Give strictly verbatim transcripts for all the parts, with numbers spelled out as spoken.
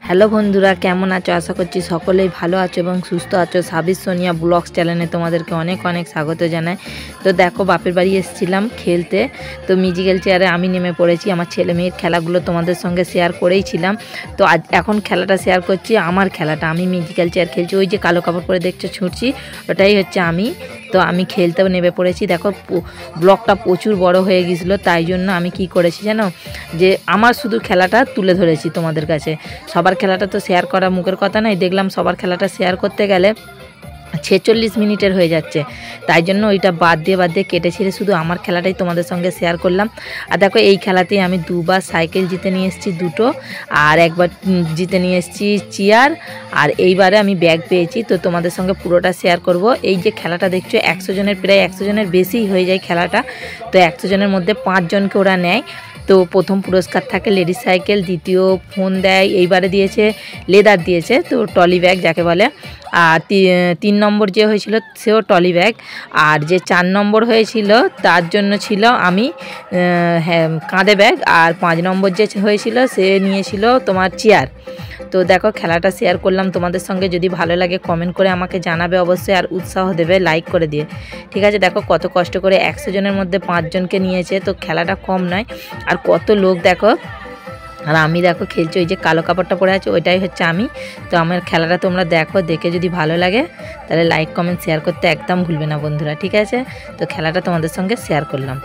Hello বন্ধুরা, কেমন আছো? আশা করছি সকলেই ভালো আছো এবং সুস্থ আছো। সাবির সোনিয়া ব্লগস চ্যানেলে তোমাদেরকে অনেক অনেক স্বাগত জানাই। তো দেখো, বাপের বাড়ি এসেছিলাম খেলতে, তো মিউজিক্যাল চেয়ারে আমি নেমে পড়েছি। আমার ছেলে মেয়ের খেলাগুলো তোমাদের সঙ্গে শেয়ার করেইছিলাম, তো আজ এখন খেলাটা শেয়ার করছি, আমার খেলাটা। আমি মিউজিক্যাল চেয়ার খেলছি, ওই যে কালো কাপড় পরে দেখছো ছুটছি, ওটাই হচ্ছে আমি। তো আমি খেলতেও নেমে পড়েছি। দেখো, ব্লগটা প্রচুর বড় হয়ে গিয়েছিলো, তাই জন্য আমি কি করেছি জানো, যে আমার শুধু খেলাটা তুলে ধরেছি তোমাদের কাছে। সবার খেলাটা তো শেয়ার করা মুখের কথা নয়, দেখলাম সবার খেলাটা শেয়ার করতে গেলে ছেচল্লিশ মিনিটের হয়ে যাচ্ছে, তাই জন্য ওইটা বাদ দিয়ে বাদ দিয়ে কেটেছিলে, শুধু আমার খেলাটাই তোমাদের সঙ্গে শেয়ার করলাম। আর দেখো, এই খেলাতেই আমি দুবার সাইকেল জিতে নিয়ে এসেছি দুটো, আর একবার জিতে নিয়ে এসেছি চেয়ার, আর এইবারে আমি ব্যাগ পেয়েছি। তো তোমাদের সঙ্গে পুরোটা শেয়ার করব। এই যে খেলাটা দেখছো, একশো জনের প্রায় একশো জনের বেশিই হয়ে যায় খেলাটা। তো একশো জনের মধ্যে পাঁচজনকে ওরা নেয়। তো প্রথম পুরস্কার থাকে লেডিস সাইকেল, দ্বিতীয় ফোন দেয়, এইবারে দিয়েছে লেদার দিয়েছে, তো ট্রলি ব্যাগ যাকে বলে। আর তিন নম্বর যে হয়েছিল সেও ট্রলি ব্যাগ, আর যে চার নম্বর হয়েছিল তার জন্য ছিল আমি হ্যাঁ কাঁধে ব্যাগ, আর পাঁচ নম্বর যে হয়েছিল সে নিয়েছিল তোমার চেয়ার। তো দেখো, খেলাটা শেয়ার করলাম তোমাদের সঙ্গে। যদি ভালো লাগে কমেন্ট করে আমাকে জানাবে অবশ্যই, আর উৎসাহ দেবে লাইক করে দিয়ে, ঠিক আছে? দেখো কত কষ্ট করে একশো জনের মধ্যে পাঁচজনকে নিয়েছে, তো খেলাটা কম নয়। আর কত লোক দেখো, আর আমি দেখো খেলছি, ওই যে কালো কাপড়টা পরে আছে ওইটাই হচ্ছে আমি। তো আমার খেলাটা তোমরা দেখো, দেখে যদি ভালো লাগে তাহলে লাইক কমেন্ট শেয়ার করতে একদম ভুলবে না বন্ধুরা, ঠিক আছে? তো খেলাটা তোমাদের সঙ্গে শেয়ার করলাম।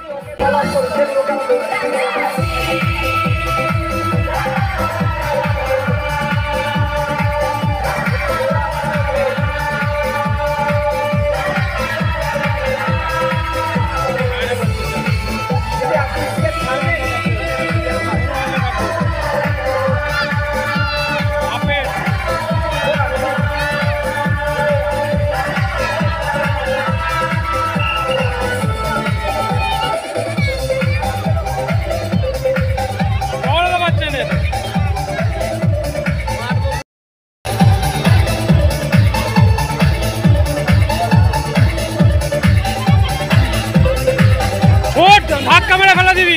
ধাক্কা মেরে ফেলা দিবি।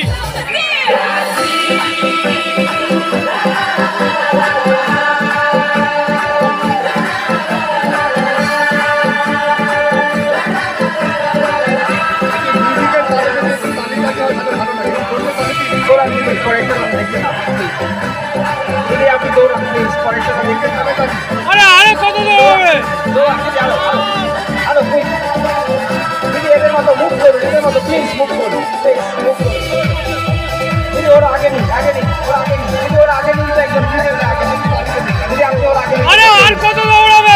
আরে আরে কত দৌড়াবে, আরে আর কত দৌড়াবে।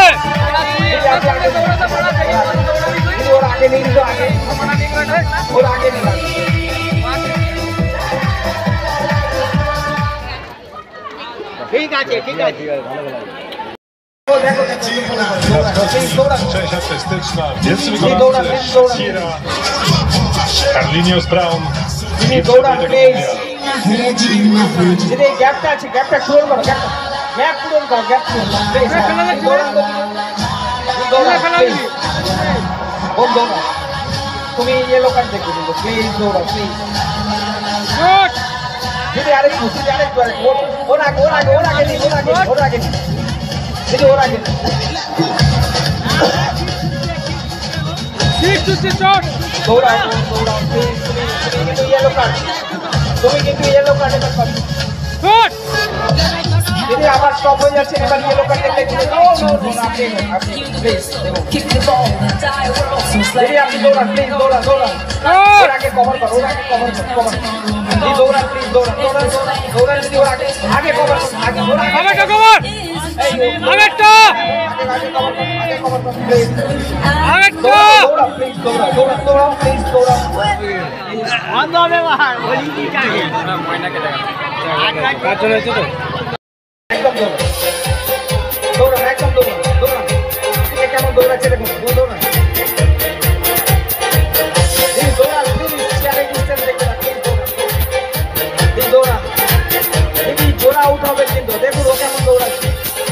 ঠিক আছে ঠিক আছে, Carlinhos Brown. গ্যাপটা আছে, গ্যাপটা পূরণ করো, গ্যাপটা গ্যাপ পূরণ করো, গ্যাপ পূরণ তুমি ইয়েলো কার্ড দেখে দিল, প্লিজ দৌড়াও প্লিজ। দিদি আরেকটু দিদি আরেকটু আরেকটু ওর আগে ওর আগে ওর আগে নিন ওর আগে ওর আগে নিন দিদি ওর আগে দৌড়াও দৌড়াও প্লিজ। তুমি কিন্তু ইয়েলো কার্ড, তুমি কিন্তু ইয়েলো কার্ড এবার পাবে। দিদি আবার স্টপ হয়ে যাচ্ছে, এবার ইয়েলো কার্ড দেখলে দিদি নো নো নো আপনি আপনি প্লিজ দিদি আপনি দৌড়ান প্লিজ দৌড়ান দৌড়ান ওর আগে কভার করো, ওর আগে কভার করো কভার দিদি দৌড়ান প্লিজ দৌড়ান দৌড়ান দৌড়ান দিদি ওর আগে আগে কভার আগে ওর আগে আগে কভার আরেকটা আগে কভার আগে কভার করো প্লিজ আরেকটা দৌড়ান প্লিজ দৌড়ান দৌড়ান দৌড়ান প্লিজ দৌড়ান আন্দা ব্যবহার বলি কি কাকে ময়নাকে দেখা কাজ চলেছে তো একদম দৌড়ান দৌড়ান একদম দৌড়ান দৌড়ান এ কেমন দৌড়াচ্ছে দেখুন দৌড়ান দিদি দৌড়ান প্লিজ চেয়ারে ডিস্টেন্স দেখতে পাচ্ছেন দিদি দৌড়ান দিদি জোড়া আউট হবে কিন্তু দেখুন ও কেমন দৌড়াচ্ছে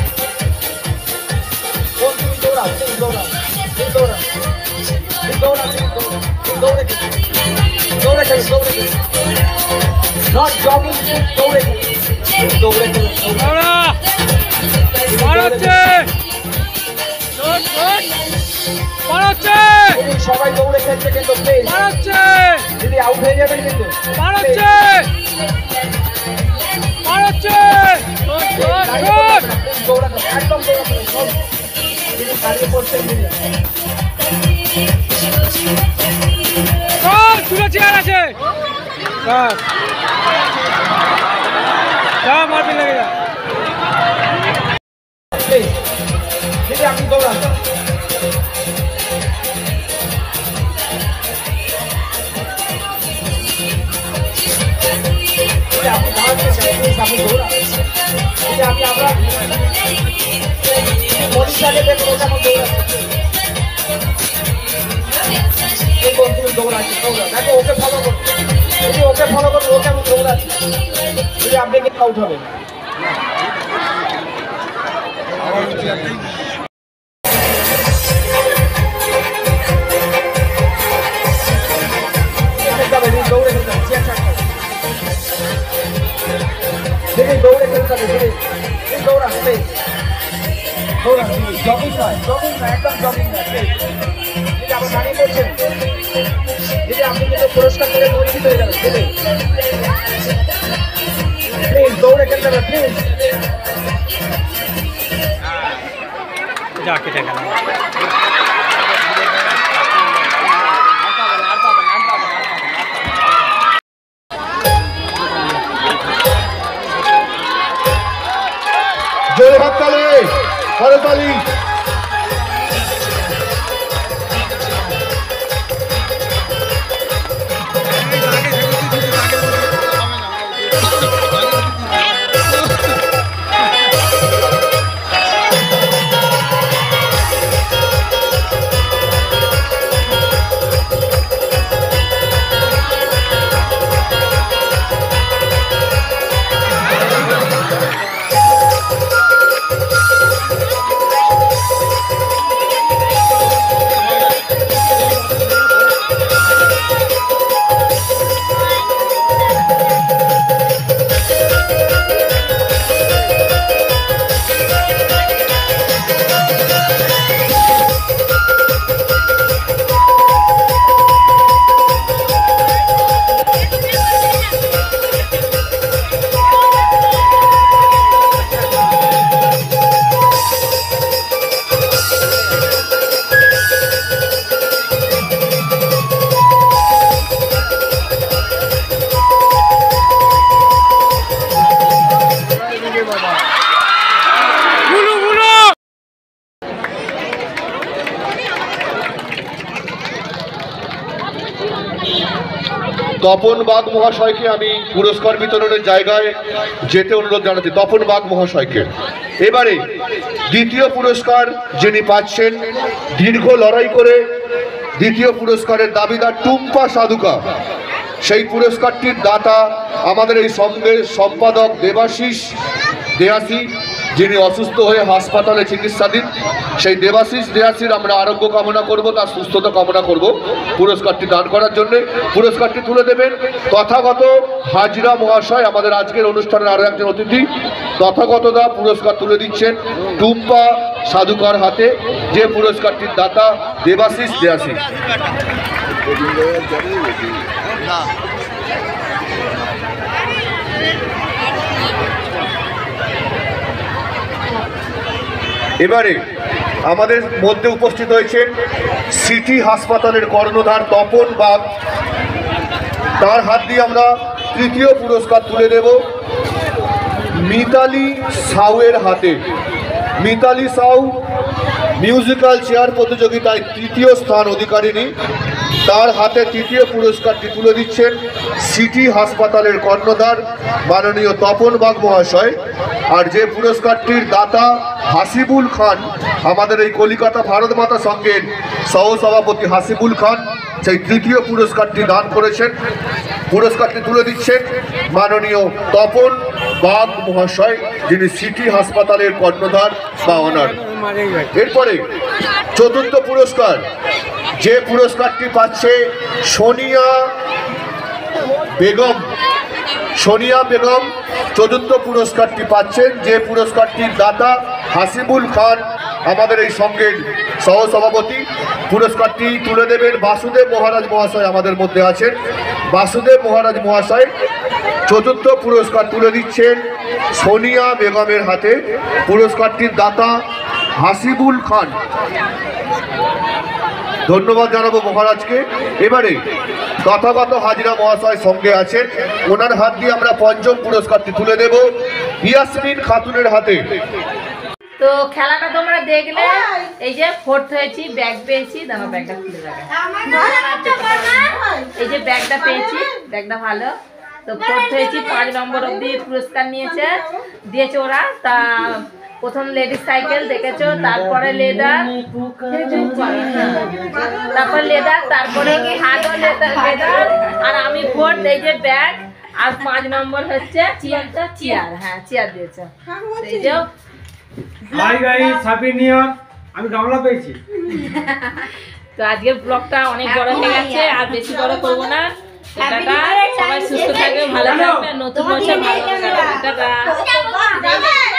কোন তুমি দৌড়াও তুমি দৌড়াও তুমি দৌড়াও তুমি দৌড়াও তুমি দৌড়ে দৌড়ে চলো দৌড়ে নট জগিং দৌড়ে দৌড়ে দৌড়ে সবাই দৌড়ে খেলছে কিন্তু দিদি আউট হয়ে যাবেন কিন্তু একদম দাঁড়িয়ে পড়ছেন চেয়ার আছে মারপিট লেগে যা দিদি আপনি দৌড়ান আপনি আপনি দৌড়ান আমি আমরা মনীষাকে দেখুন ওটা আমার দৌড়াচ্ছে দৌড়াচ্ছে দৌড়া দেখো ওকে ফলো করুন যদি ওকে ফলো করুন ওকে আমি দৌড়াচ্ছি যদি আপনি কি আউট হবে দৌড়ে দেখে দৌড়ে খেলতে হবে দেখে দৌড়ান প্লিজ দৌড়ান জগিং নয় জগিং নয় একদম জগিং নয় প্লিজ যদি আবার দাঁড়িয়ে পড়ছেন যদি আপনি কিন্তু পুরস্কার পেলে বঞ্চিত হয়ে যাবেন প্লিজ দৌড়ে খেলতে হবে প্লিজ যা কেটে গেল জোরে হাততালি করতালি তপন বাগ মহাশয়কে আমি পুরস্কার বিতরণের জায়গায় যেতে অনুরোধ জানাচ্ছি। তপন বাগ মহাশয়কে এবারে দ্বিতীয় পুরস্কার যিনি পাচ্ছেন, দীর্ঘ লড়াই করে দ্বিতীয় পুরস্কারের দাবিদার টুম্পা সাধুকা। সেই পুরস্কারটির দাতা আমাদের এই সঙ্গের সম্পাদক দেবাশিস দেয়াসী, যিনি অসুস্থ হয়ে হাসপাতালে চিকিৎসাধীন। সেই দেবাশিস দেয়াসীর আমরা আরোগ্য কামনা করব, তার সুস্থতা কামনা করব পুরস্কারটি দান করার জন্য। পুরস্কারটি তুলে দেবেন তথাগত হাজরা মহাশয়, আমাদের আজকের অনুষ্ঠানের আরও একজন অতিথি। তথাগত দা পুরস্কার তুলে দিচ্ছেন টুম্পা সাধুকার হাতে, যে পুরস্কারটির দাতা দেবাশিস দেয়াসী। এবারে আমাদের মধ্যে উপস্থিত হয়েছেন সিটি হাসপাতালের কর্ণধার তপন বাগ, তার হাত দিয়ে আমরা তৃতীয় পুরস্কার তুলে দেব মিতালি সাউয়ের হাতে। মিতালি সাউ মিউজিক্যাল চেয়ার প্রতিযোগিতায় তৃতীয় স্থান অধিকারিণী, তার হাতে তৃতীয় পুরস্কারটি তুলে দিচ্ছেন সিটি হাসপাতালের কর্ণধার মাননীয় তপন বাগ মহাশয়। আর যে পুরস্কারটির দাতা হাসিবুল খান, আমাদের এই কলিকাতা ভারত মাতা সংঘের সহসভাপতি হাসিবুল খান, সেই তৃতীয় পুরস্কারটি দান করেছেন। পুরস্কারটি তুলে দিচ্ছেন মাননীয় তপন বাগ মহাশয়, যিনি সিটি হাসপাতালের কর্ণধার বা অনার। এরপরে চতুর্থ পুরস্কার, যে পুরস্কারটি পাচ্ছে সোনিয়া বেগম। সোনিয়া বেগম চতুর্থ পুরস্কারটি পাচ্ছেন, যে পুরস্কারটির দাতা হাসিবুল খান আমাদের এই সঙ্গের সহসভাপতি। পুরস্কারটি তুলে দেবেন বাসুদেব মহারাজ মহাশয়, আমাদের মধ্যে আছেন বাসুদেব মহারাজ মহাশয়। চতুর্থ পুরস্কার তুলে দিচ্ছেন সোনিয়া বেগমের হাতে। পুরস্কারটির দাতা হাসিবুল খান। ধন্যবাদ জানাবো মহারাজকে। এবারে তথাগত হাজরা মহাশয় সঙ্গে আছেন, ওনার হাত দিয়ে আমরা পঞ্চম পুরস্কারটি তুলে দেব ইয়াসমিন খাতুনের হাতে। তো খেলাটা তোমরা দেখলে, এই যে ফোর্থ হয়েছি, ব্যাগ পেয়েছি। দাঁড়া ব্যাগটা খুলে যাবে, এই যে ব্যাগটা পেয়েছি, ব্যাগটা ভালো। তো ফোর্থ হয়েছি, পাঁচ নম্বর অব্দি পুরস্কার নিয়েছে দিয়েছে ওরা। তা প্রথম লেডিস সাইকেল দেখেছো, তারপরে লেদার, তারপর লেদার, তারপরে হাতও লেদার লেদার আর আমি ফোর্থ, এই যে ব্যাগ। আর পাঁচ নম্বর হচ্ছে চেয়ারটা, চেয়ার, হ্যাঁ চেয়ার দিয়েছে। এই যে hi guys, happy new year. আমি গামলা পেয়েছি। তো আজকের ব্লগটা অনেক বড় হয়ে গেছে, আর বেশি বড় করব না। টাটা, সবাই সুস্থ থাকবে, ভালো থাকবে, নতুন বছর ভালো থাকবে। টাটা।